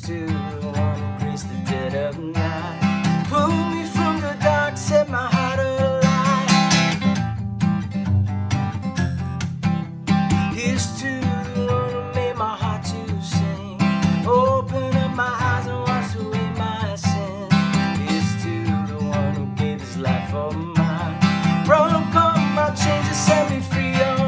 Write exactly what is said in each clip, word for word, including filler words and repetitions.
to the one who graced the dead of night, pulled me from the dark, set my heart alight. Here's to the one who made my heart to sing, open up my eyes and washed away my sin. Here's to the one who gave his life for mine, broke all my chains and set me free.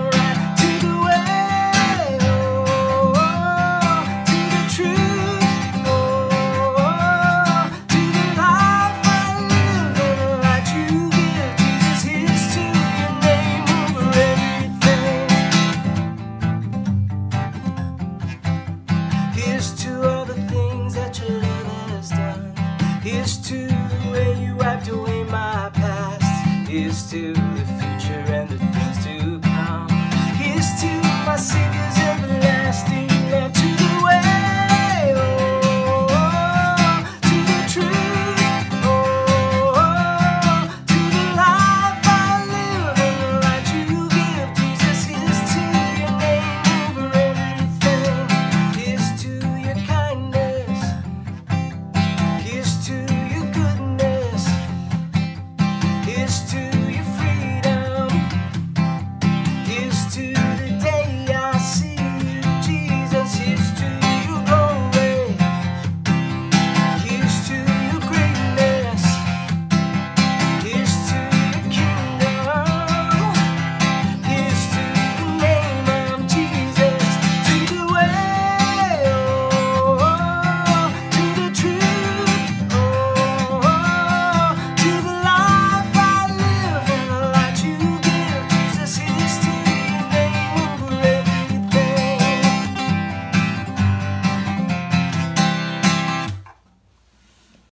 Here's to all the things that your love has done. Here's to the way you wiped away my past. Here's to the future and the things to come. Here's to my Savior.